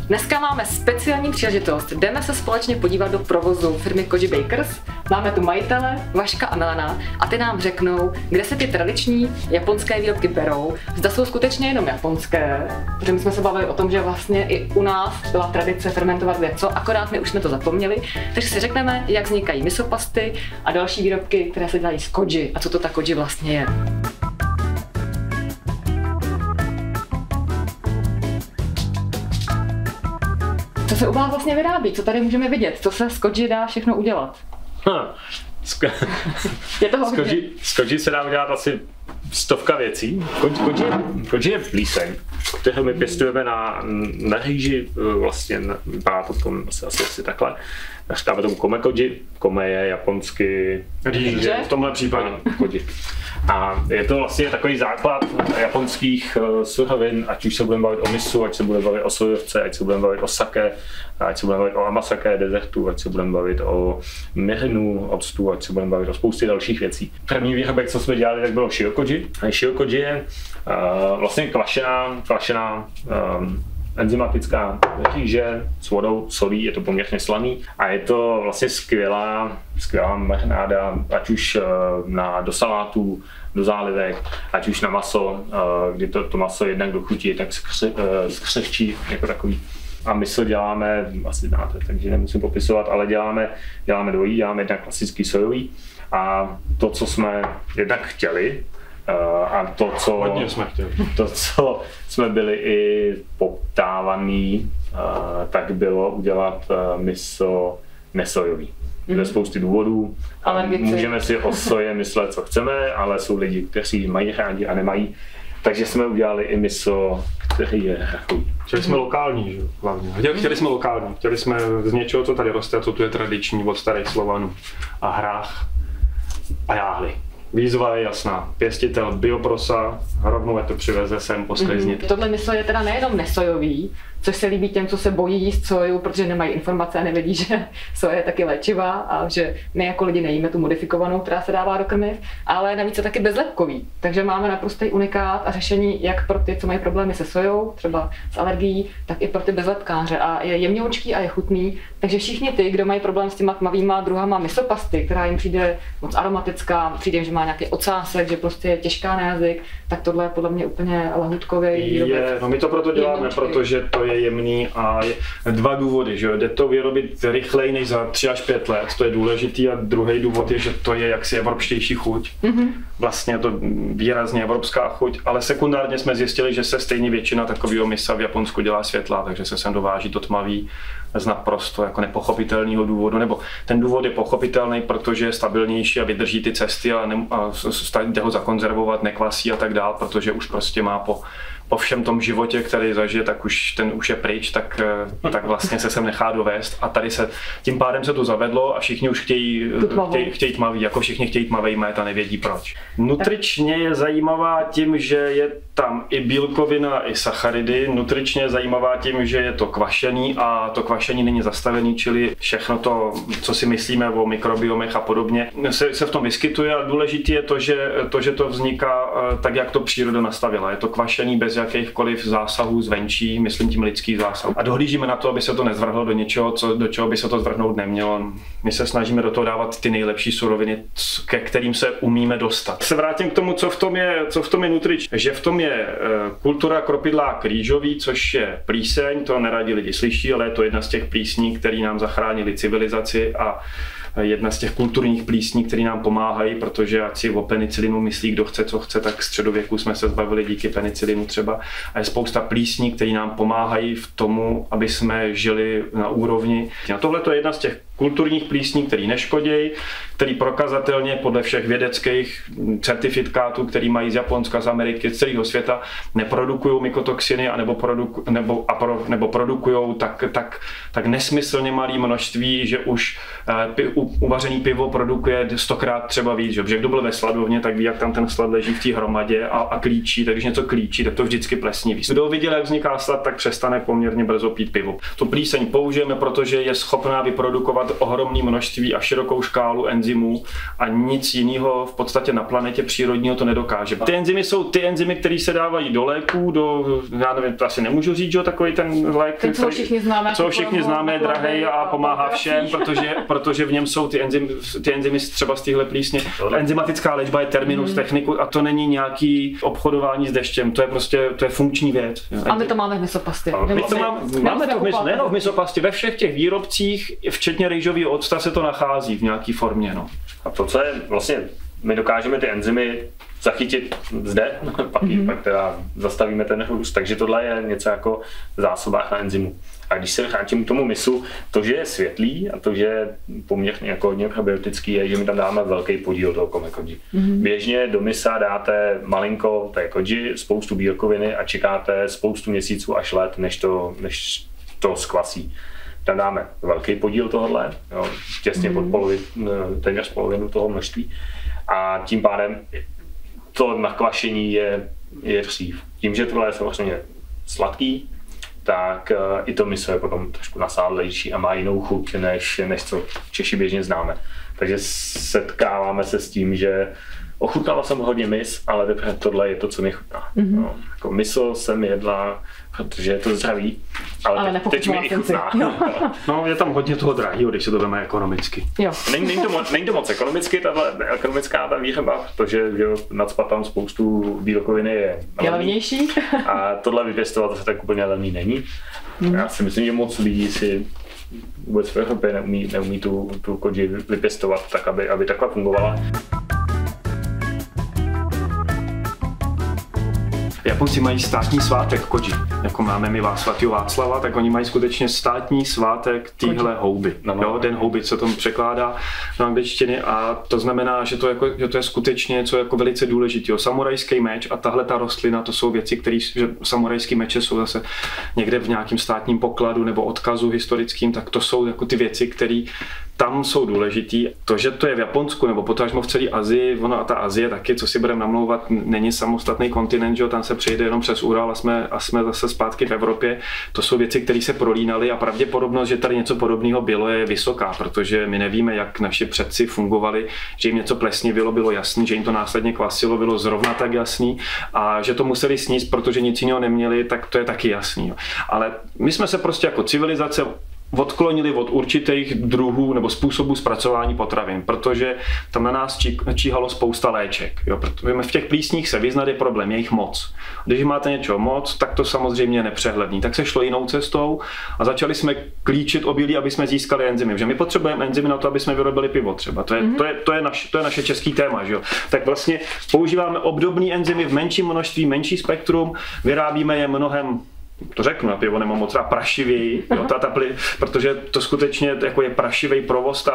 Dneska máme speciální příležitost. Jdeme se společně podívat do provozu firmy Koji Bakers. Máme tu majitele Vaška a Milana a ty nám řeknou, kde se ty tradiční japonské výrobky berou. Zda jsou skutečně jenom japonské, protože my jsme se bavili o tom, že vlastně i u nás byla tradice fermentovat něco, akorát my už jsme to zapomněli. Takže si řekneme, jak vznikají misopasty a další výrobky, které se dělají z koji a co to ta koji vlastně je. Co se u vás vlastně vyrábí? Co tady můžeme vidět? Co se z koji dá všechno udělat? Je to z koji se dá udělat asi 100 věcí. Koji je plíseň, kterou my pěstujeme na rýži, vlastně vypadá to tom asi takhle. Říkáme tomu kome koji. Kome je japonsky rýže, v tomhle případě koji. A je to vlastně takový základ japonských surovin, ať už se budeme bavit o misu, ať se budeme bavit o sojovce, ať se budeme bavit o sake, ať se budeme bavit o amasake desertu, ať se budeme bavit o mirinu, octu, ať se budeme bavit o spoustě dalších věcí. První výrobek, co jsme dělali, tak bylo shiokoji. Shiokoji je vlastně kvašená enzymatická rýže s vodou, solí, je to poměrně slaný a je to vlastně skvělá marináda, ať už do salátů, do zálivek, ať už na maso, kdy to maso jednak dochutí, tak skřehčí jako takový. A miso děláme, asi znáte, takže nemusím popisovat, ale děláme dvojí, děláme jednak klasický sojový a to, co jsme jednak chtěli, a to, co jsme byli i poptávaný, tak bylo udělat miso nesojový. Ze spousty důvodů. Můžeme si o soje myslet, co chceme, ale jsou lidi, kteří mají rádi a nemají. Takže jsme udělali i miso, který je rakový. Chtěli jsme lokální, že? Hlavně. Chtěli jsme lokální. Chtěli jsme z něčeho, co tady roste, co tu je tradiční od starých Slovanů. A hrách a jáhly. Výzva je jasná. Pěstitel bioprosa, rovnou je to přiveze sem poskliznit. Tohle miso je teda nejenom nesojový, což se líbí těm, co se bojí jíst soju, protože nemají informace a nevědí, že soja je taky léčivá a že my jako lidi nejíme tu modifikovanou, která se dává do krmiv, ale navíc je taky bezlepkový. Takže máme naprostý unikát a řešení jak pro ty, co mají problémy se sojou, třeba s alergií, tak i pro ty bezlepkáře a je jemňoučký a je chutný. Takže všichni ty, kdo mají problém s těma tmavýma druhama misopasty, která jim přijde moc aromatická, přijde jim, že má nějaký ocásek, že prostě je těžká na jazyk, tak tohle je podle mě úplně lahůdkový výrobek. No my to proto děláme, protože to je jemný a je dva důvody, že jde to vyrobit rychleji než za 3 až 5 let, to je důležitý a druhý důvod je, že to je jaksi evropštější chuť. Vlastně je to výrazně evropská chuť, ale sekundárně jsme zjistili, že se stejně většina takového misa v Japonsku dělá světlá, takže se sem dováží to tmavý z naprosto jako nepochopitelného důvodu, nebo ten důvod je pochopitelný, protože je stabilnější a vydrží ty cesty a jde ho zakonzervovat, nekvasí a tak dál, protože už prostě má po všem tom životě, který zažije, tak už ten už je pryč, tak vlastně se sem nechá dovést a tady tím pádem se to zavedlo a všichni už chtějí tmavý, jako všichni chtějí tmavý mét a nevědí proč. Nutričně je zajímavá tím, že je tam i bílkovina, i sacharidy. Nutričně je zajímavá tím, že je to kvašený a to kvašení není zastavený, čili všechno to, co si myslíme o mikrobiomech a podobně, se v tom vyskytuje a důležité je to, že to vzniká tak, jak to příroda nastavila. Je to kvašený bez jakýchkoliv zásahů zvenčí, myslím tím lidských zásahů. A dohlížíme na to, aby se to nezvrhlo do něčeho, do čeho by se to zvrhnout nemělo. My se snažíme do toho dávat ty nejlepší suroviny, ke kterým se umíme dostat. Se vrátím k tomu, co v tom je nutrič. Že v tom je kultura kropidlák rýžový, což je plíseň, to neradi lidi slyší, ale je to jedna z těch plísní, které nám zachránili civilizaci a jedna z těch kulturních plísní, které nám pomáhají, protože ať si o penicilinu myslí, kdo chce, co chce, tak v středověku jsme se zbavili díky penicilinu třeba. A je spousta plísní, které nám pomáhají v tomu, aby jsme žili na úrovni. A tohle je jedna z těch kulturních plísní, který neškodějí, který prokazatelně podle všech vědeckých certifikátů, který mají z Japonska, z Ameriky, z celého světa, neprodukují mykotoxiny nebo produkují tak nesmyslně malé množství, že už uvařený pivo produkuje 100krát třeba víc. Že kdo byl ve sladovně, tak ví, jak tam ten slad leží v té hromadě a klíčí, tak když něco klíčí, tak to vždycky plesniví. Kdo viděl, jak vzniká slad, tak přestane poměrně brzo pít pivo. Tu plíseň použijeme, protože je schopná vyprodukovat vyprodukovat ohromné množství a širokou škálu enzymů a nic jiného v podstatě na planetě přírodního to nedokáže. Ty enzymy jsou ty enzymy, které se dávají do léků, já nevím, to asi nemůžu říct, že takový ten lék, co všichni známe, drahej a pomáhá všem, protože v něm jsou ty enzymy třeba z téhle plísně. Enzymatická léčba je terminus technicus a to není nějaký obchodování s deštěm, to je funkční věc. A my to máme v misopastě. Máme to v misopastě, ve všech těch výrobcích, včetně rýžového octa, se to nachází v nějaké formě. No. A to, co je vlastně, my dokážeme ty enzymy zachytit zde, pak teda zastavíme ten růst, takže tohle je něco jako zásobách na enzymu. A když se vrátím k tomu misu, to, že je světlý a to, že je poměrně jako hodně probiotický, je, že my tam dáme velký podíl toho kome koji. Běžně do misa dáte malinko té koji, spoustu bílkoviny a čekáte spoustu měsíců až let, než to zkvasí. Tam dáme velký podíl tohohle, jo, těsně pod téměř polovinu toho množství. A tím pádem to nakvašení je dřív. Tím, že tohle je samozřejmě sladký, tak i to miso je potom trošku nasádlejší a má jinou chuť, než co Češi běžně známe. Takže setkáváme se s tím, že ochutnala jsem hodně mis, ale tohle je to, co mi chutná. No, jako miso jsem jedla, protože je to zdravý, ale teď mi i chutná. No, je tam hodně toho drahého, když se to veme ekonomicky. Jo. Není to moc ekonomicky, ekonomická ta výroba, protože nacpat tam spoustu bílkoviny je levnější. A tohle vypěstovat se tak úplně levný není. Já si myslím, že moc lidí si vůbec v Evropě neumí tu koji vypěstovat tak, aby takhle fungovala. Japonci mají státní svátek koji, jako máme my svatého Václava, tak oni mají skutečně státní svátek téhle houby. Jo, den houby se tomu překládá do angličtiny a to znamená, že to je skutečně něco jako velice důležitého. Samurajský meč a tahle ta rostlina, to jsou věci, že samurajský meče jsou zase někde v nějakém státním pokladu nebo odkazu historickým, tak to jsou jako ty věci, které tam jsou důležitý. To, že to je v Japonsku nebo potažmo v celé Asii, ono a ta Asie taky, co si budeme namlouvat, není samostatný kontinent, že tam se přejde jenom přes Ural a jsme zase zpátky v Evropě. To jsou věci, které se prolínaly a pravděpodobnost, že tady něco podobného bylo, je vysoká, protože my nevíme, jak naši předci fungovali, že jim něco plesnivilo, bylo jasný, že jim to následně kvasilo, bylo zrovna tak jasný a že to museli sníst, protože nic jiného neměli, tak to je taky jasný. Ale my jsme se prostě jako civilizace odklonili od určitých druhů nebo způsobů zpracování potravin, protože tam na nás číhalo spousta léček. Jo, protože v těch plísních se vyznat je problém, je jich moc. Když máte něčeho moc, tak to samozřejmě je nepřehledný. Tak se šlo jinou cestou a začali jsme klíčit obilí, aby jsme získali enzymy. Že my potřebujeme enzymy na to, aby jsme vyrobili pivo třeba. To je naše český téma. Že jo? Tak vlastně používáme obdobné enzymy v menším množství, menší spektrum, vyrábíme je mnohem, to řeknu, na pivo nemám moc třeba prašivěji, jo, protože to skutečně jako je prašivý provoz,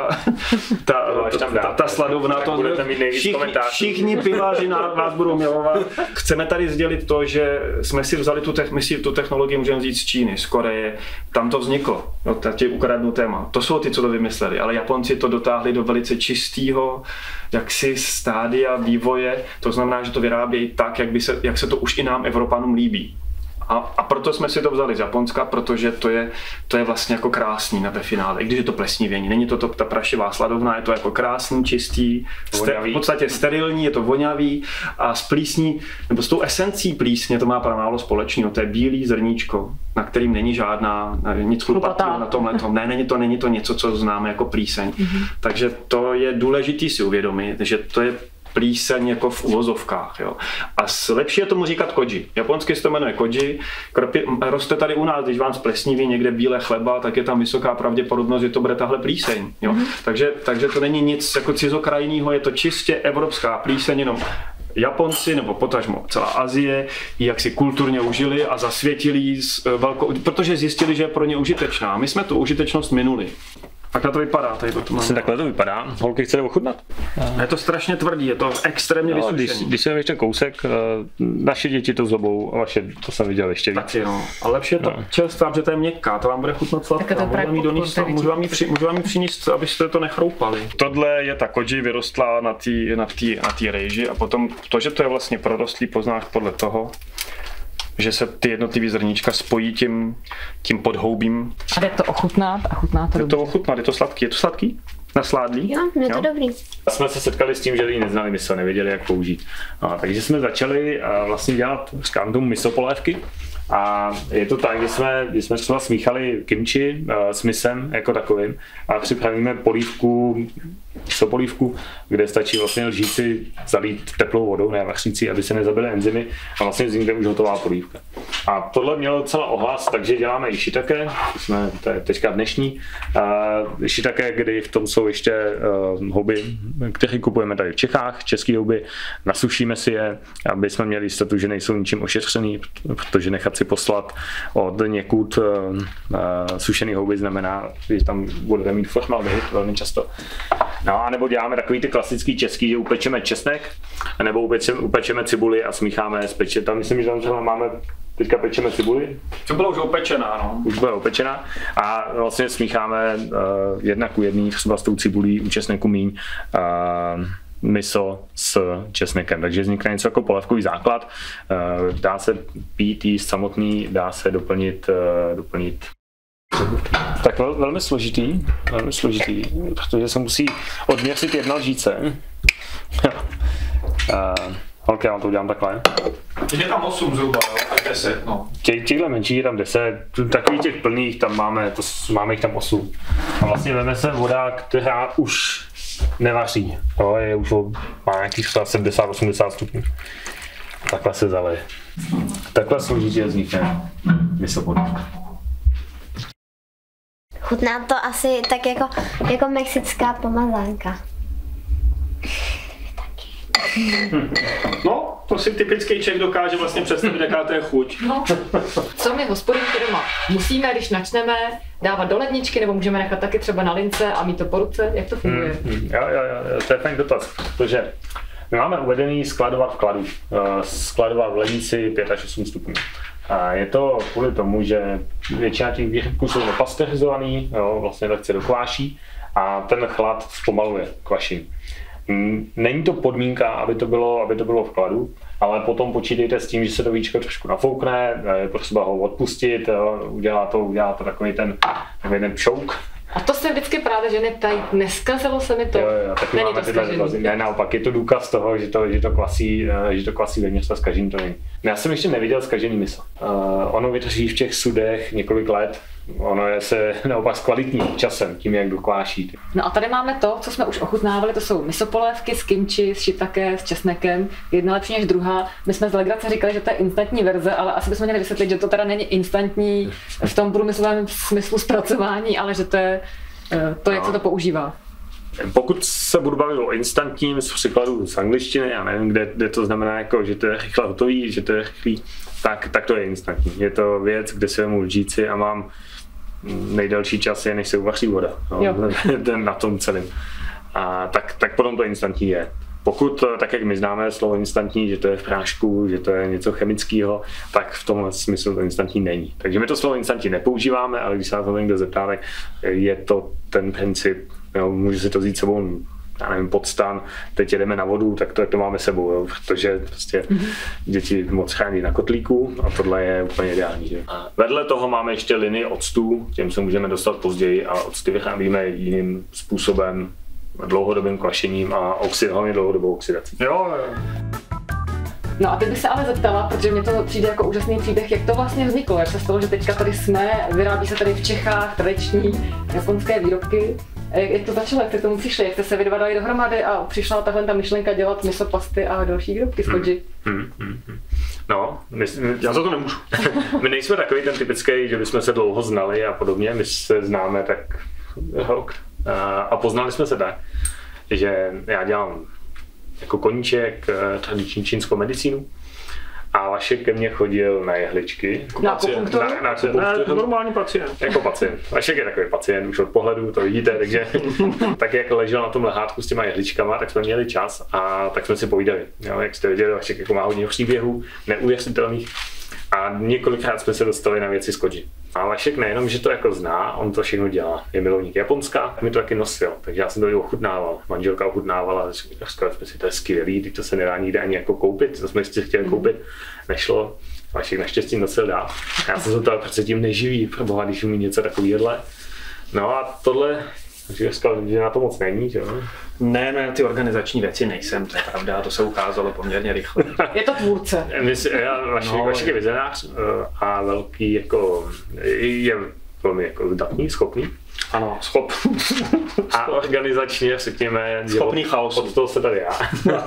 ta sladovna, to všichni piváři vás budou milovat. Chceme tady sdělit to, že jsme si vzali tu technologii, můžeme vzít z Číny, z Koreje, tam to vzniklo, jo, tě ukradnu téma. To jsou ty, co to vymysleli, ale Japonci to dotáhli do velice čistého jaksi stádia vývoje, to znamená, že to vyrábějí tak, jak se to už i nám Evropanům líbí. A proto jsme si to vzali z Japonska, protože to je vlastně jako krásný ve finále, i když je to plesnivění. Není to ta prašivá sladovna, je to jako krásný, čistý, v podstatě sterilní, je to vonavý a s plísní, nebo s tou esencí plísně to má málo společného. To je bílý zrníčko, na kterým není žádná nic chlupatého na tomhletom. Není to něco, co známe jako plíseň. Takže to je důležitý si uvědomit, že to je plíseň jako v uvozovkách. Jo. A lepší je tomu říkat koji. Japonsky se to jmenuje koji. Roste tady u nás, když vám splesniví někde bílé chleba, tak je tam vysoká pravděpodobnost, že to bude tahle plíseň. Jo. Takže to není nic jako cizokrajního, je to čistě evropská plíseň, jenom Japonci nebo potažmo celá Asie ji jaksi kulturně užili a zasvětili ji protože zjistili, že je pro ně užitečná. My jsme tu užitečnost minuli. Takhle to vypadá, tady to máme. Takhle to vypadá. Holky, chcete ochutnat? Je to strašně tvrdý, je to extrémně vysušený. Když se ještě kousek, naše děti to zobou, a vaše to jsem viděl ještě víc. Taky no, ale lepší je to čerstvá, protože to je měkká, to vám bude chutnat sladká. Můžu vám ji přinést, abyste to nechroupali. Tohle je ta koji vyrostla na té rejži a potom to, že to je vlastně prorostlý, poznáš podle toho, že se ty jednotlivý zrníčka spojí tím podhoubím. A jde to ochutnat a chutná to dobře. Je to ochutnat, je to sladký. Je to sladký? Nasládlý? Jo, je to dobrý. Jsme se setkali s tím, že lidi neznali miso, nevěděli, jak použít. Takže jsme začali vlastně dělat, říkám tomu, miso polévky. A je to tak, že jsme třeba smíchali kimchi s misem jako takovým a připravíme polívku, kde stačí vlastně lžíci zalít teplou vodou, ne vařnící, aby se nezabily enzymy a vlastně vznikne už hotová polívka. A tohle mělo docela ohlas, takže děláme i shiitake, to je teďka dnešní. Shiitake, kdy v tom jsou ještě houby, které kupujeme tady v Čechách, české houby, nasušíme si je, aby jsme měli jistotu, že nejsou ničím ošetřený, protože nechat si poslat od někud sušený houby znamená, že tam budete mít formaldehyd velmi často. No a nebo děláme takový ty klasický český, že upečeme česnek, nebo upečeme cibuli a smícháme s pečem. Tam myslím, že tam třeba máme, teďka pečeme cibuli. Cibula už opečená, no. Už byla opečená a vlastně smícháme jedna ku jedný, třeba s tou cibulí, u česneku míň, miso s česnekem, takže vznikne něco jako polévkový základ. Dá se pít, jíst samotný, dá se doplnit. Tak velmi složitý, protože se musí odměřit jedna lžíce. Ok, já vám to udělám takhle. Je tam 8 zhruba, tak 10, no. Těchto menších je tam 10, takových těch plných tam máme jich tam 8. A vlastně veme se voda, která už nevaří, má nějakých 70-80 stupňů. Takhle se zaleje. Takhle složitě vznikne miso polívka. Chutná to asi tak jako mexická pomazánka. No, to si typický Čech dokáže vlastně představit, jaká to je chuť. No, co my hospodinky doma musíme, když načneme, dávat do ledničky, nebo můžeme nechat taky třeba na lince a mít to po ruce? Jak to funguje? Jo, to je fajn dotaz, protože my máme uvedený skladovat v kladu. Skladovat v lednici 5 až 8 stupňů. A je to kvůli tomu, že většina těch výrobků jsou nepasterizovaný, vlastně lehce dokváší a ten chlad zpomaluje kvašení. Není to podmínka, aby to bylo v kladu, ale potom počítejte s tím, že se to víčko trošku nafoukne, je potřeba ho odpustit, udělá to takový ten pšouk. A to se vždycky právě ženy ptají, neskazilo se mi to? Jo, tak není máme tyhle zlazy. Ne, naopak, je to důkaz toho, že to kvasí vevnitř, a zkažený to není. Já jsem ještě neviděl zkažený miso. Ono vydrží v těch sudech několik let, ono se naopak zkvalitní časem, tím jak dokváší. No a tady máme to, co jsme už ochutnávali, to jsou miso polévky s kimchi, s shiitake, s česnekem, jedna lepší než druhá. My jsme z legrace říkali, že to je instantní verze, ale asi bychom měli vysvětlit, že to teda není instantní v tom průmyslovém smyslu zpracování, ale že to je to, jak se to používá. Pokud se budu bavit o instantním z příkladu z angličtiny, já nevím, kde to znamená, jako, že to je rychle hotový, že to je rychlý, tak to je instantní. Je to věc, kde si vemu lžíci a mám nejdelší čas, než se uvaří voda. Na tom celém. A tak potom to instantní je. Pokud, tak jak my známe slovo instantní, že to je v prášku, že to je něco chemického, tak v tomhle smyslu to instantní není. Takže my to slovo instantní nepoužíváme, ale když se na to někdo zeptá, tak je to ten princip, může si to vzít sebou, já nevím, pod stan, teď jedeme na vodu, tak to máme sebou, protože prostě děti moc chrání na kotlíku a tohle je úplně ideální. Že? A vedle toho máme ještě linii octů, těm se můžeme dostat později a octy vyrábíme jiným způsobem, dlouhodobým kvašením a hlavně dlouhodobou oxidací. Jo. No a teď bych se ale zeptala, protože mě to přijde jako úžasný příběh, jak to vlastně vzniklo, jak se stalo, že teďka tady jsme, vyrábí se tady v Čechách tradiční japonské výrobky. Jak to začalo, jak jste k tomu přišli, jak jste se vy dva dali dohromady a přišla tahle ta myšlenka dělat miso pasty a další výrobky z koji? No, já za to nemůžu. My nejsme takový ten typický, že bychom se dlouho znali a podobně, my se známe tak rok. A poznali jsme se tak, že já dělám jako koníček tradiční čínskou medicínu a Vašek ke mně chodil na jehličky. Na akupunkturu? Normální pacient. Jako pacient. Vašek je takový pacient, už od pohledu to vidíte, takže tak jak ležel na tom lehátku s těma jehličkama, tak jsme měli čas a tak jsme si povídali. Jo, jak jste viděli, Vašek jako má hodně příběhů, neuvěřitelných. A několikrát jsme se dostali na věci z koji. A Vašek nejenom, že to jako zná, on to všechno dělá. Je milovník Japonska, mi to taky nosil, takže já jsem to i ochutnával. Manželka ochutnávala a říkali jsme si, to je skvělý, teď to se nedá nikde ani jako koupit, to jsme si chtěli koupit, nešlo. Vašek naštěstí nosil dál. Já jsem se to přece tím neživí, proboha, když umí něco takovýhle. No a tohle, že říkal, že na to moc není, že jo? Ne, na ty organizační věci nejsem, to je pravda, to se ukázalo poměrně rychle. Je to tvůrce. Vašek je vizionář a velký jako, je velmi jako zdatný, schopný. Ano, A organizačně, řekněme, schopný chaosu. Od toho se tady já.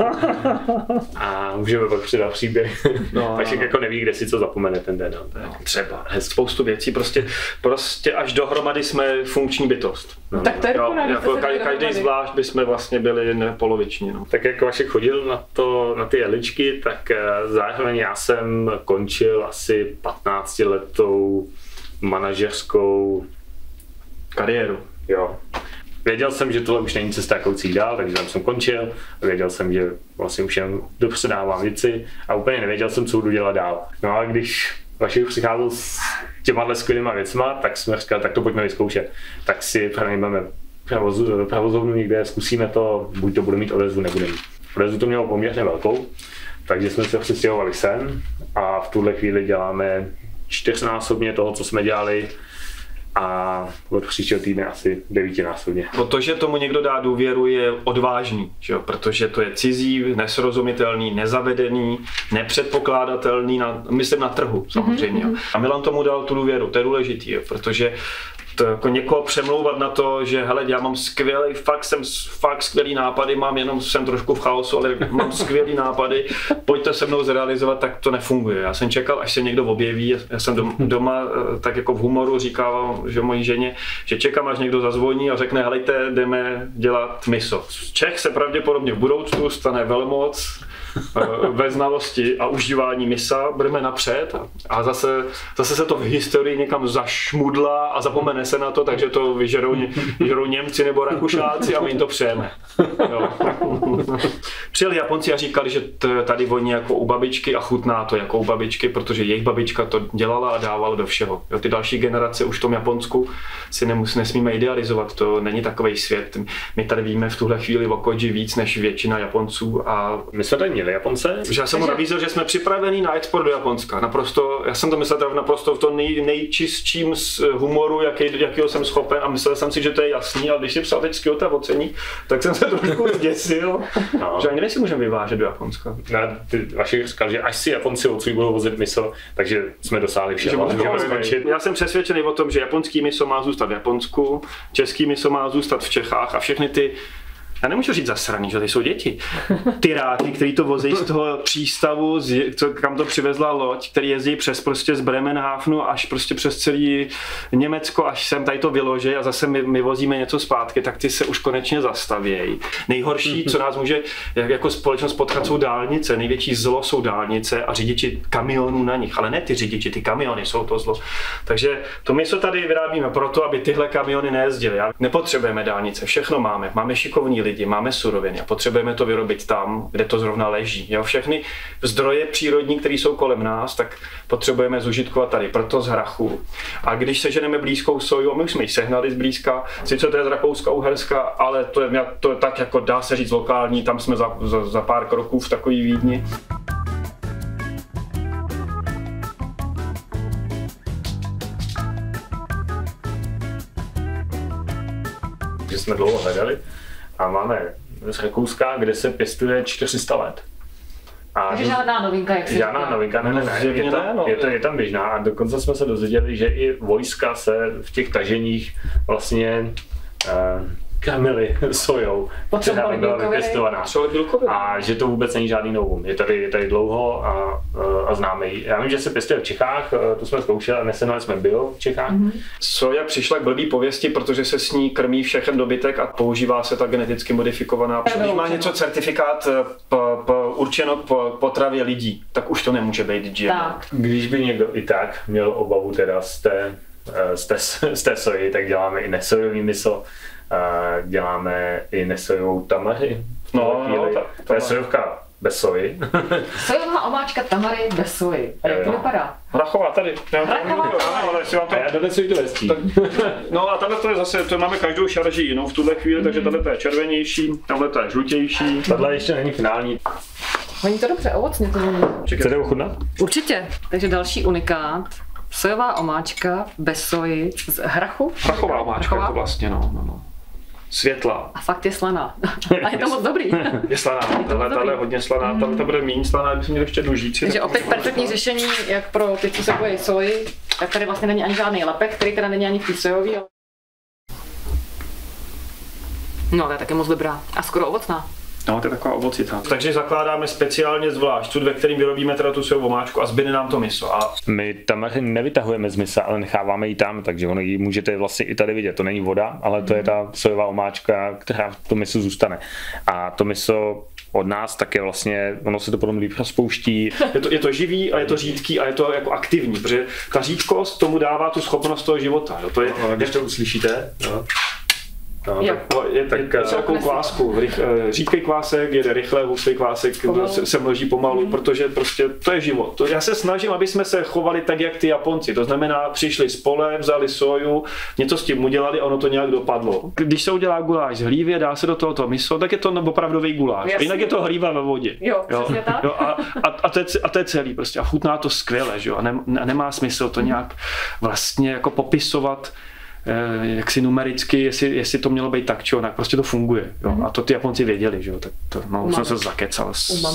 A můžeme pak předat příběh. Vašek jako neví, kde si co zapomene ten den. Třeba. Spoustu věcí, prostě až dohromady jsme funkční bytost. Tak to je jako každý zvlášť bychom vlastně byli poloviční. No. Tak jak Vašek chodil na ty jeličky, tak zároveň já jsem končil asi 15letou manažerskou kariéru. Jo. Věděl jsem, že tohle už není cesta jakoucí dál, takže tam jsem končil. Věděl jsem, že vlastně už jen dopředávám věci a úplně nevěděl jsem, co budu dělat dál. No a když Vašek přicházel s těma skvělýma věcma, tak jsme říkali, tak to pojďme vyzkoušet. Tak si pronajmeme provozovnu někde, zkusíme to, buď to bude mít odezvu, nebude mít. Odezvu to mělo poměrně velkou, takže jsme se přestěhovali sem a v tuhle chvíli děláme 4násobně toho, co jsme dělali, a od příštího týdne asi 9násobně. Protože tomu někdo dá důvěru, je odvážný, že jo? Protože to je cizí, nesrozumitelný, nezavedený, nepředpokládatelný, myslím na trhu samozřejmě. A Milan tomu dal tu důvěru, to je důležitý, jo? Protože to jako někoho přemlouvat na to, že hele, já mám fakt skvělý nápady, jsem trošku v chaosu, ale mám skvělý nápady, pojďte se mnou zrealizovat, tak to nefunguje. Já jsem čekal, až se někdo objeví, já jsem doma tak jako v humoru říkával, že mojí ženě, že čekám, až někdo zazvoní a řekne, helejte, jdeme dělat miso. Čech se pravděpodobně v budoucnu stane velmoc ve znalosti a užívání misa, budeme napřed a zase se to v historii někam zašmudlá a zapomene se na to, takže to vyžerou Němci nebo Rakušáci a my jim to přejeme. Přijeli Japonci a říkali, že tady voní jako u babičky a chutná to jako u babičky, protože jejich babička to dělala a dávala do všeho. Jo, ty další generace už v tom Japonsku si nesmíme idealizovat, to není takovej svět. My tady víme v tuhle chvíli o Koji víc než většina Japonců a my jsme tady měli Japonce. Já jsem mu nabízel, že jsme připraveni na export do Japonska. Naprosto, já jsem to myslel naprosto v tom nejčistším humoru, jakýho jsem schopen a myslel jsem si, že to je jasný, ale když si psal teď Kyoto oceník, tak jsem se trošku zděsil, že ani si můžeme vyvážet do Japonska. Vašek říkal, že až si Japonci odsud budou vozit miso, takže jsme dosáhli všeho. Já jsem přesvědčený o tom, že japonský miso má zůstat v Japonsku, český miso má zůstat v Čechách a všechny ty, já nemůžu říct zasraný, že to jsou děti. Tyráky, který to vozí z toho přístavu, kam to přivezla loď, který jezdí přes prostě z Bremenhafenu až prostě přes celý Německo, až sem tady to vyloží a zase my vozíme něco zpátky, tak ty se už konečně zastavějí. Nejhorší, co nás může jako společnost potkat, jsou dálnice. Největší zlo jsou dálnice a řidiči kamionů na nich, ale ne ty řidiči, ty kamiony jsou to zlo. Takže to my se tady vyrábíme proto, aby tyhle kamiony nejezdily. Nepotřebujeme dálnice, všechno máme. Máme šikovní lidi, máme suroviny a potřebujeme to vyrobit tam, kde to zrovna leží. Jo? Všechny zdroje přírodní, které jsou kolem nás, tak potřebujeme zužitkovat tady, proto z hrachu. A když seženeme blízkou soju, a my už jsme ji sehnali zblízka, sice to je z Rakouska-Uherska, ale to je tak jako dá se říct lokální, tam jsme za pár kroků v takový Vídni. Že jsme dlouho hledali a máme z Rakouska, kde se pěstuje 400 let. Takže žádná novinka, jak si žádná říká. novinka, ne. Je tam běžná a dokonce jsme se dozvěděli, že i vojska se v těch taženích vlastně krmili sojou, která byla vypěstovaná. A že to vůbec není žádný novum. Je tady dlouho a známe ji. Já vím, že se pěstuje v Čechách, to jsme zkoušeli a nesehnali jsme bio v Čechách. Soja přišla k blbý pověsti, protože se s ní krmí všechen dobytek a používá se ta geneticky modifikovaná. Když má něco certifikát určeno potravě lidí, tak už to nemůže být GMO. Když by někdo i tak měl obavu teda z té soji, tak děláme i nesojový miso. Děláme i nesojovou tamari. To je sojovka bez soji. Sojová omáčka tamari bez soji. A jak to vypadá? Hrachová tady. Já donesu to hezčí. No a tahle to je zase, to máme každou šarží jinou v tuhle chvíli, takže tahle je červenější, tahle je žlutější. Tahle ještě není finální. Voní to dobře, ovocně to voní. Chcete ochutnat? Určitě. Takže další unikát. Sojová omáčka bez soji z hrachu. Hrachová omáčka je to vlastně, no. Světlá. A fakt je slaná. A je to moc dobrý. Je slaná, tahle je hodně slaná, tam to bude méně slaná, kdybychom měli ještě dužíci. Takže opět perfektní řešení, jak pro ty, co se bojí soji, tak tady vlastně není ani žádný lepek, který teda není ani v té sojový. Ale... No, to je taky moc dobrá. A skoro ovocná. No, to je taková ovocitá. Takže zakládáme speciálně zvlášť ve kterým vyrobíme teda tu sojovou omáčku a zbyde nám to miso. A My tamaři nevytahujeme z misa, ale necháváme ji tam, takže ono ji můžete vlastně i tady vidět. To není voda, ale to je ta sojová omáčka, která v tom misu zůstane. A to miso od nás také vlastně, ono se to potom líp rozpouští. je to živý a je to řídký a je to jako aktivní, protože ta řídkost tomu dává tu schopnost toho života. Jo. To je, když to uslyšíte, jo. No, je takovou kvásku. Řídký kvásek jede rychle, hustý kvásek se množí pomalu, protože prostě to je život. Já se snažím, aby jsme se chovali tak, jak ty Japonci. To znamená, přišli z pole, vzali soju, něco s tím udělali a ono to nějak dopadlo. Když se udělá guláš z hlívy, dá se do tohoto miso, tak je to opravdový guláš. Jinak je to hlíva ve vodě. Jo, přesně tak. Jo, a to je celý prostě. A chutná to skvěle, že jo. A nemá smysl to nějak vlastně jako popisovat jaksi numericky, jestli to mělo být tak či onak, prostě to funguje. Jo? A to ty Japonci věděli, že jo, tak to, už jsem se zakecal.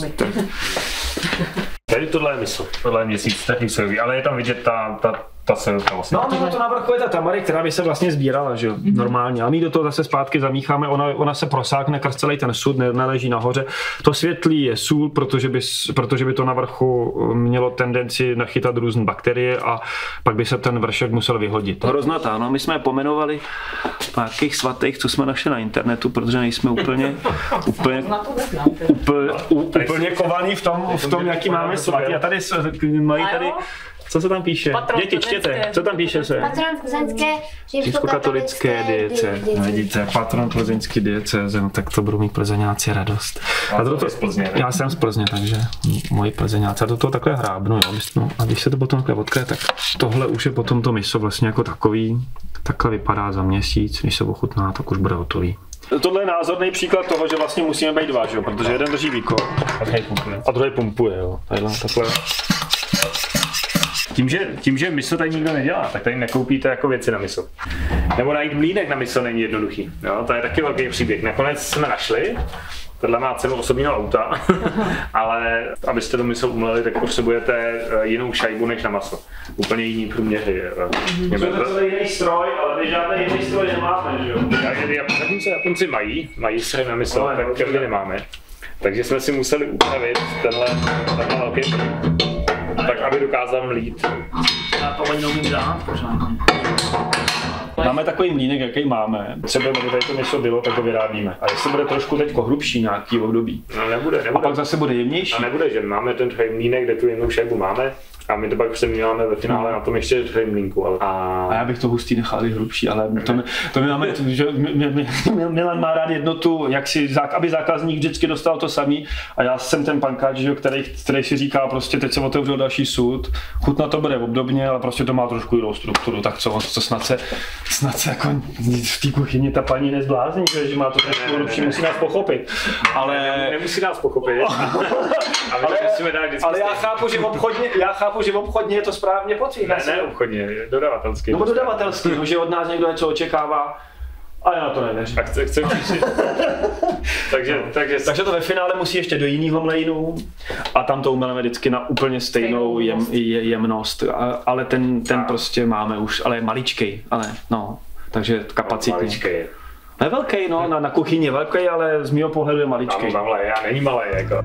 Tady tohle je miso, tohle je měsíc, taky sojový, ale je tam vidět ta sojovka vlastně. No, to navrchu je ta tamary, která by se vlastně sbírala, že jo, normálně. A my do toho zase zpátky zamícháme, ona se prosákne krz celý ten sud, neleží nahoře. To světlý je sůl, protože by to na vrchu mělo tendenci nachytat různé bakterie a pak by se ten vršek musel vyhodit. Hroznatá, no, my jsme je pomenovali po nějakých svatých, co jsme našli na internetu, protože nejsme úplně kovaný v tom, jaký máme svatý. A tady mají tady. Co se tam píše? Děti, čtěte. Co tam píše se? Patron plzeňské římskokatolické diecéze. Vidíte, patron plzeňské diecéze, no tak to budou mít plzeňáci radost. Já jsem z Plzně, takže moji plzeňáci. A do toho takhle hrábnu, jo. A když se to potom takhle odkryje, tak tohle už je potom to miso vlastně jako takový. Takhle vypadá za měsíc, když se ochutná, tak už bude hotový. Tohle je názorný příklad toho, že vlastně musíme být dva, že? Protože jeden drží výkon a druhý pumpuje. Jo. Takhle. Tím, že miso tady nikdo nedělá, tak tady nekoupíte jako věci na miso. Nebo najít mlýnek na miso není jednoduchý. Jo? To je taky velký příběh. Nakonec jsme našli, tohle má cenu osobního auta, ale abyste to miso umleli, tak potřebujete jinou šajbu než na maso. Úplně jiný průměry. To je jiný stroj, ale my žádný jiný stroj nemáme, že jo? Japonci mají stroj na miso, tak my nemáme. Takže jsme si museli upravit tenhle velký tak, aby dokázal mlít. Já to ani neumím dát, pořádně. Máme takový mlýnek, jaký máme. Třeba kdyby tady to miso bylo, tak ho vyrábíme. A jestli bude trošku teďko hrubší nějaký období. No nebude. A pak zase bude jemnější. A nebude, že máme ten mlýnek, kde tu jemnou šajbu máme. A my to pak přemýváme ve finále na tom ještě mlýnku. A já bych to hustý nechal i hrubší, ale to my máme, že Milan má rád jednotu, aby zákazník vždycky dostal to samý. A já jsem ten pankáč, který si říká prostě teď se otevřel další sud, chutna to bude obdobně, ale prostě to má trošku jinou strukturu, tak co snad se jako v té kuchyni ta paní nezblázní, že má to trošku hrubší, musí nás pochopit. Ale nemusí nás pochopit. Ale já chápu, že obchodně je to správně pocit. Ne obchodně, dodavatelský. No dodavatelský, že od nás někdo něco očekává. A já to nevěřím. Tak chce takže to ve finále musí ještě do jiného mlejnu a tam to umeleme vždycky na úplně stejnou jemnost. Ale ten prostě máme už, ale je maličkej, ale no, takže kapacitně. Maličkej. Ne velký, no, na kuchyni je velký, ale z mého pohledu je maličkej. Tamhle, není malý jako.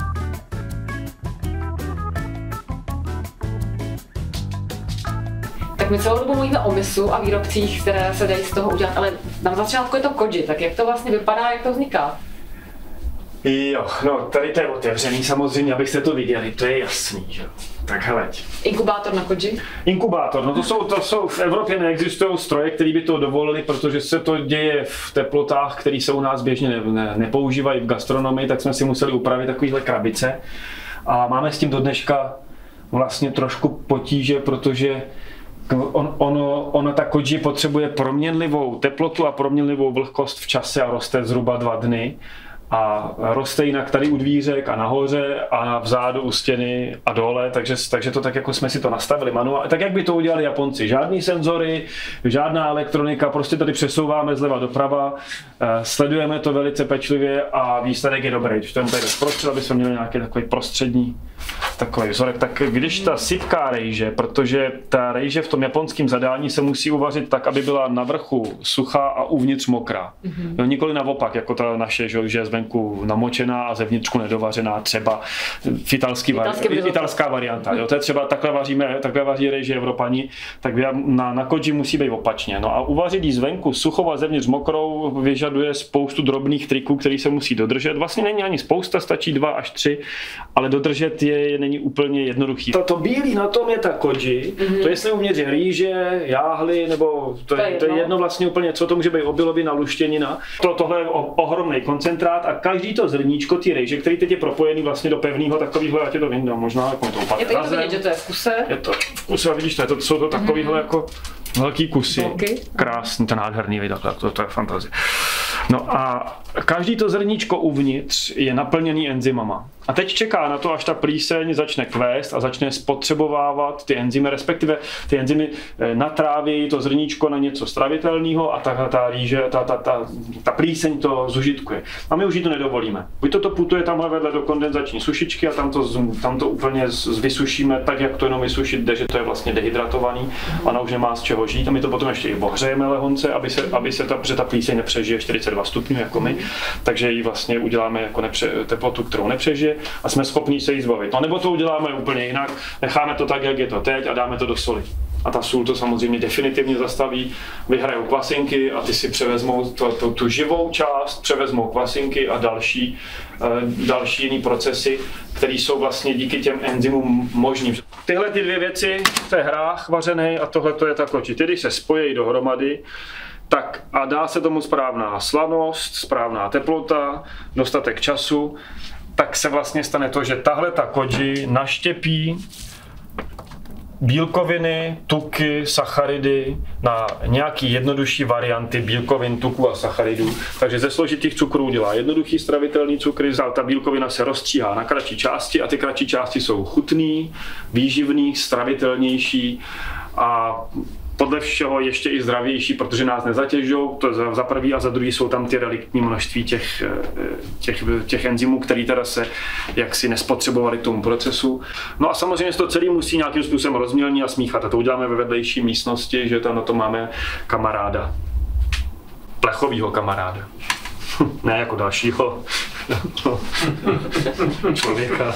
Tak my celou dobu mluvíme o misu a výrobcích, které se dají z toho udělat, ale na začátku je to koji, tak jak to vlastně vypadá, jak to vzniká? Jo, no tady to je otevřený samozřejmě, abyste to viděli, to je jasný, že jo. Tak heleď. Inkubátor na koji? Inkubátor, no to jsou v Evropě neexistují stroje, které by to dovolili, protože se to děje v teplotách, které se u nás běžně nepoužívají v gastronomii, tak jsme si museli upravit takovýhle krabice. A máme s tím do dneška vlastně trošku potíže, protože ono ta koji potřebuje proměnlivou teplotu a proměnlivou vlhkost v čase a roste zhruba 2 dny. a roste jinak tady u dvířek a nahoře a vzadu u stěny a dole, takže to tak jako jsme si to nastavili manuálně, tak jak by to udělali Japonci. Žádný senzory, žádná elektronika, prostě tady přesouváme zleva doprava, sledujeme to velice pečlivě a výsledek je dobrý. Když to tady bezprostřed, aby jsme měli nějaký takový prostřední takový vzorek, tak když ta sypká rejže, protože ta rejže v tom japonském zadání se musí uvařit tak, aby byla na vrchu suchá a uvnitř mokrá. No, nikoli naopak, jako ta naše, že je zvenku namočená a zevnitřku nedovařená, třeba italská varianta. Jo, to je třeba takhle vaří rejže Evropani, tak na koji musí být opačně. No a uvařit jí zvenku suchou a zevnitř mokrou vyžaduje spoustu drobných triků, které se musí dodržet. Vlastně není ani spousta, stačí 2 až 3, ale dodržet je není úplně jednoduchý. To bílý na tom je ta koji, to jestli uvnitř je rýže, jáhly, nebo to je jedno vlastně úplně, co to může být, obilovina, luštěnina. Tohle je ohromný koncentrát a každý to zrníčko ty rejže, který teď je propojený vlastně do pevného takového, já tě to vyndám, možná jako to je to vidět, že to je v kuse. Je to v kuse, vidíš, jsou to takovýhle jako velký kusy. Krásný, to nádherný vid, to je fantazie. No a každý to zrníčko uvnitř je naplněný enzymama. A teď čeká na to, až ta plíseň začne kvést a začne spotřebovávat ty enzymy, respektive ty enzymy natráví to zrníčko na něco stravitelného a ta rýže, ta plíseň to zužitkuje. A my už jí to nedovolíme. Buď to putuje tamhle vedle do kondenzační sušičky a tam to úplně vysušíme tak, jak to jenom vysušit jde, že to je vlastně dehydratovaný, ona už nemá z čeho žít a my to potom ještě i ohřejeme lehonce, protože ta plíseň nepřežije 42 stupňů jako my, takže ji vlastně uděláme jako teplotu, kterou nepřežije a jsme schopni se jí zbavit. No nebo to uděláme úplně jinak, necháme to tak, jak je to teď a dáme to do soli. A ta sůl to samozřejmě definitivně zastaví, vyhrajou kvasinky a ty si převezmou tu živou část, převezmou kvasinky a další jiný procesy, které jsou vlastně díky těm enzymům možný. Tyhle ty dvě věci, to je hrách vařený a tohle to je ta koji. Ty, když se spojí dohromady, tak a dá se tomu správná slanost, správná teplota, dostatek času, tak se vlastně stane to, že tahle ta koji naštěpí bílkoviny, tuky, sacharidy na nějaký jednodušší varianty bílkovin, tuků a sacharidů. Takže ze složitých cukrů dělá jednoduchý stravitelný cukry, ta bílkovina se rozstříhá na kratší části a ty kratší části jsou chutný, výživný, stravitelnější a podle všeho ještě i zdravější, protože nás nezatěžují, to za prvý a za druhý jsou tam ty reliktní množství těch enzymů, které teda se jaksi nespotřebovaly k tomu procesu. No a samozřejmě to celé musí nějakým způsobem rozmělnit a smíchat a to uděláme ve vedlejší místnosti, že tam na to máme kamaráda, plechovýho kamaráda. Ne jako dalšího člověka.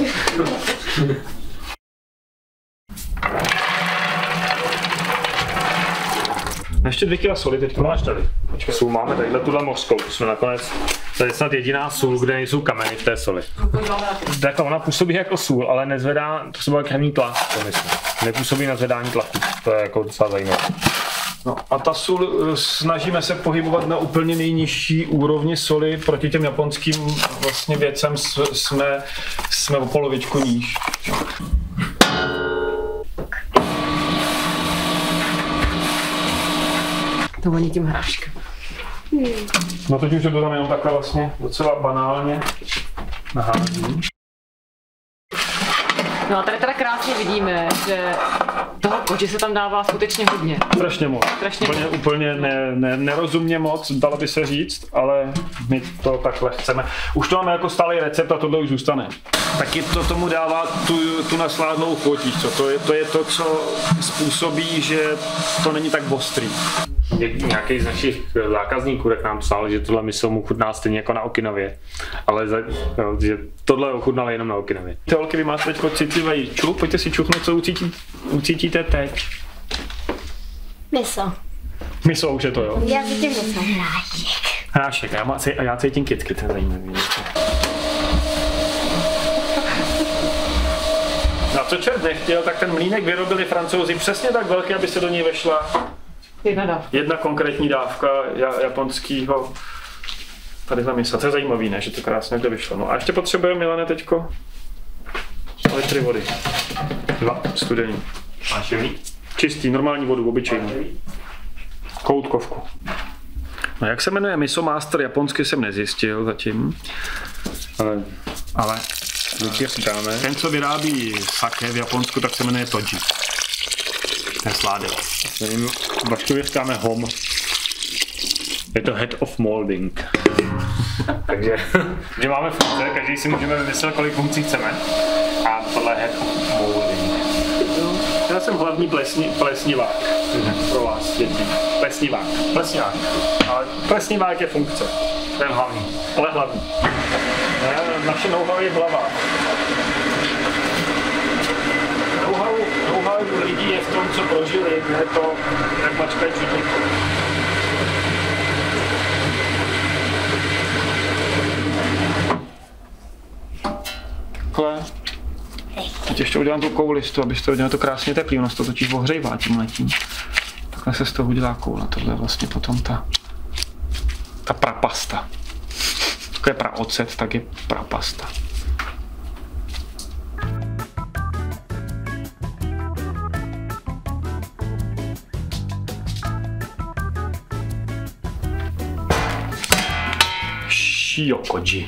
Ještě 2 kg soli teď máš tady. Počkej. Sůl máme tadyhle tuhle mořskou, jsme nakonec, to je snad jediná sůl, kde nejsou kameny v té soli. Tak ona působí jako sůl, ale nezvedá, působí jako krevní tlak, to myslím. Nepůsobí na zvedání tlaku, to je jako docela zajímavé. No a ta sůl, snažíme se pohybovat na úplně nejnižší úrovni soli, proti těm japonským vlastně věcem jsme o polovičku níž. To voní tím hráškem. No teď už to tam jenom takhle vlastně docela banálně nahází. No a tady teda krásně vidíme, že toho koji se tam dává skutečně hodně. Strašně moc. Úplně nerozumně moc, dalo by se říct, ale my to takhle chceme. Už to máme jako stálý recept a tohle už zůstane. Taky to tomu dává tu nasládnou chuť, co? To je to, co způsobí, že to není tak ostrý. Nějaký z našich zákazníků tak nám psal, že tohle miso mu chutná stejně jako na Okinavě, ale že tohle ochutnalo jenom na Okinavě. Ty holky, vy máte teď citlivý čuch, pojďte si čuchnout, co ucítíte teď. Miso. Miso už je to, jo? Já cítím miso. Hrášek, já cítím kytky, to je zajímavý. A co čert nechtěl, tak ten mlýnek vyrobili Francouzi přesně tak velký, aby se do něj vešla jedna konkrétní dávka japonského tadyhle misa. To je zajímavý, ne? Že to krásně kde vyšlo. No a ještě potřebujeme, Milane, teďko litry vody. 2 studený. Máš jevný? Čistý, normální vodu, obyčejnou. Koutkovku. No, jak se jmenuje Miso Master, japonsky jsem nezjistil zatím. Ale ten, co vyrábí sake v Japonsku, tak se jmenuje Toji. Ten sládek. V Baškově říkáme hom. Je to head of molding. Takže že máme funkce, každý si můžeme vymyslet, kolik funkcí chceme. A tohle je head of molding. Já jsem hlavní plesnivák pro vás, děti. Plesnivák. Ale plesnivák je funkce. Ten hlavní. Ale hlavní. Naše know-how je v hlavách. Know-how lidí je v tom, co prožili, ne to, jak mačkají čudníku. Takhle. Teď ještě udělám tu koulistu, abyste udělali to krásně teplý, ono se to totiž ohřejvá tím letím. Takhle se z toho udělá koula, tohle je vlastně potom ta prapasta. To je praocet, tak je prapasta. Shio-koji.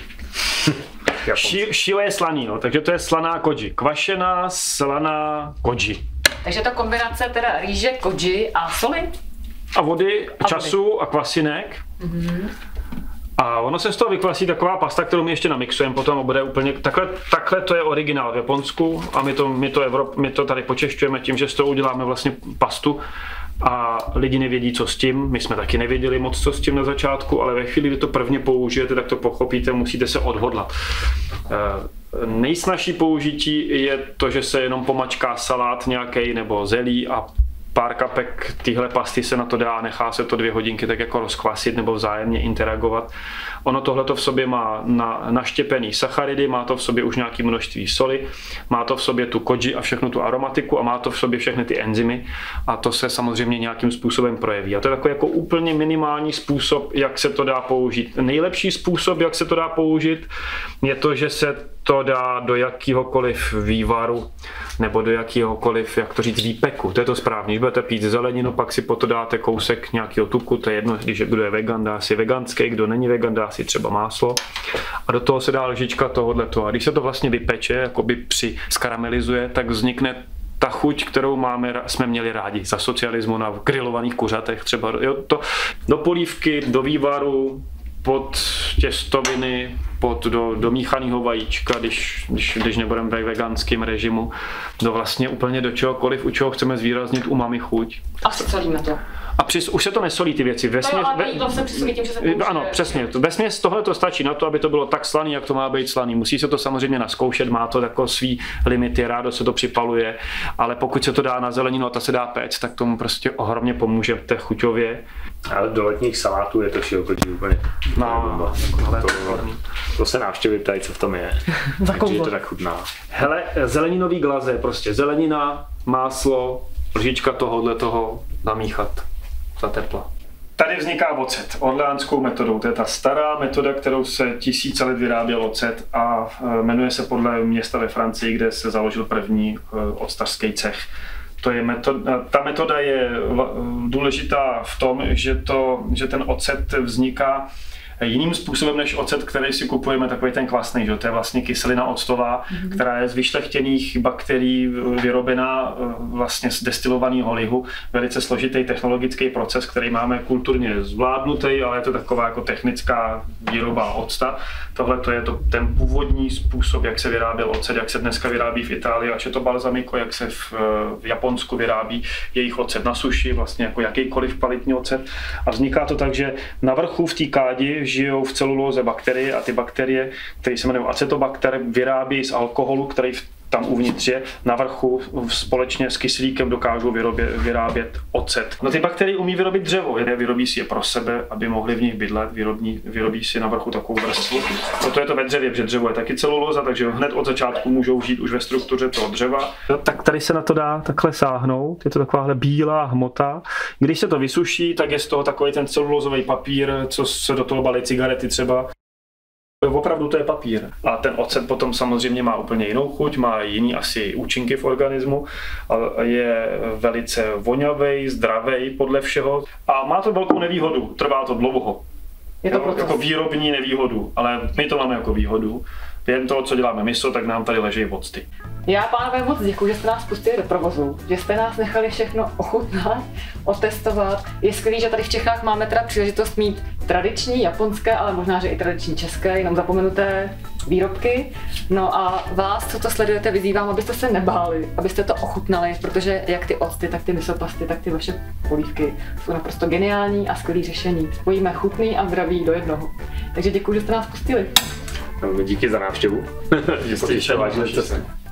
Shio je slaný, no, takže to je slaná koji. Kvašená, slaná koji. Takže ta kombinace teda rýže, koji a soli? A vody, času a kvasinek. Mm-hmm. A ono se z toho vykvasí taková pasta, kterou my ještě namixujeme potom a bude úplně, takhle to je originál v Japonsku a my to tady počešťujeme tím, že z toho uděláme vlastně pastu a lidi nevědí, co s tím. My jsme taky nevěděli moc, co s tím na začátku, ale ve chvíli, kdy to prvně použijete, tak to pochopíte, musíte se odhodlat. Nejsnažší použití je to, že se jenom pomačká salát nějaký nebo zelí a pár kapek téhle pasty se na to dá a nechá se to 2 hodinky tak jako rozkvasit nebo vzájemně interagovat. Ono tohleto v sobě má naštěpený sacharidy, má to v sobě už nějaké množství soli, má to v sobě tu koji a všechnu tu aromatiku a má to v sobě všechny ty enzymy a to se samozřejmě nějakým způsobem projeví. A to je takový jako úplně minimální způsob, jak se to dá použít. Nejlepší způsob, jak se to dá použít, je to, že se to dá do jakýhokoliv vývaru nebo do jakýhokoliv, jak to říct, výpeku. To je to správně. Když budete pít zeleninu, pak si po to dáte kousek nějakého tuku, to je jedno, kdo je vegan, dá si veganský, kdo není vegan, dá si třeba máslo. A do toho se dá lžička tohoto. A když se to vlastně vypeče, jakoby skaramelizuje, tak vznikne ta chuť, kterou jsme měli rádi za socialismu na grilovaných kuřatech třeba. Jo, to do polívky, do vývaru, pod těstoviny, do míchaného vajíčka, když nebudeme ve veganském režimu, do vlastně úplně do čehokoliv, u čeho chceme zvýraznit umami chuť. A solíme to. A už se to nesolí ty věci. To se přisolí tím, že se použije. Ano, přesně. Vesměs tohle to stačí na to, aby to bylo tak slaný, jak to má být slaný. Musí se to samozřejmě naskoušet, má to jako svý limity, rádo se to připaluje, ale pokud se to dá na zeleninu a ta se dá péct, tak tomu prostě ohromně pomůže té chuťově. Ale do letních salátů je to šilkočí úplně. To se návštěvy ptají, co v tom je. Takže je to tak chutná. Hele, zeleninový glaze, prostě zelenina, máslo, lžička toho namíchat za tepla. Tady vzniká ocet orleánskou metodou. To je ta stará metoda, kterou se tisíce let vyráběl ocet a jmenuje se podle města ve Francii, kde se založil první octařský cech. Ta metoda je důležitá v tom, že ten ocet vzniká jiným způsobem než ocet, který si kupujeme, takový ten kvasný, že? To je vlastně kyselina octová, která je z vyšlechtěných bakterií vyrobená vlastně z destilovaného lihu. Velice složitý technologický proces, který máme kulturně zvládnutý, ale je to taková jako technická výroba octa. Tohle to je ten původní způsob, jak se vyráběl ocet, jak se dneska vyrábí v Itálii, ať je to balsamico, jak se v Japonsku vyrábí jejich ocet na suši, vlastně jako jakýkoliv kvalitní ocet. A vzniká to tak, že na vrchu v té kádi žijou v celulóze bakterie a ty bakterie, které se jmenují acetobakter, vyrábí z alkoholu, který tam uvnitř je, na vrchu společně s kyslíkem dokážou vyrábět ocet. No ty bakterie umí vyrobit dřevo, vyrobí si je pro sebe, aby mohli v nich bydlet, vyrobí si na vrchu takovou vrstvu. Proto je to ve dřevě, protože dřevo je taky celulóza, takže hned od začátku můžou žít už ve struktuře toho dřeva. Tak tady se na to dá takhle sáhnout, je to takováhle bílá hmota. Když se to vysuší, tak je z toho takový ten celulózový papír, co se do toho balí cigarety třeba. Opravdu to je papír. A ten ocet potom samozřejmě má úplně jinou chuť, má jiný asi účinky v organismu, a je velice vonavý, zdravý podle všeho a má to velkou nevýhodu, trvá to dlouho. Je to jako výrobní nevýhodu, ale my to máme jako výhodu. Během toho, co děláme miso, tak nám tady leží octy. Já, pánové, moc děkuji, že jste nás pustili do provozu, že jste nás nechali všechno ochutnat, otestovat. Je skvělý, že tady v Čechách máme teda příležitost mít tradiční japonské, ale možná, že i tradiční české, jenom zapomenuté výrobky. No a vás, co to sledujete, vyzývám, abyste se nebáli, abyste to ochutnali, protože jak ty octy, tak ty misopasty, tak ty vaše polívky jsou naprosto geniální a skvělý řešení. Spojíme chutný a zdravý do jednoho. Takže děkuji, že jste nás pustili. Díky za návštěvu, že jste ještě vážili čas.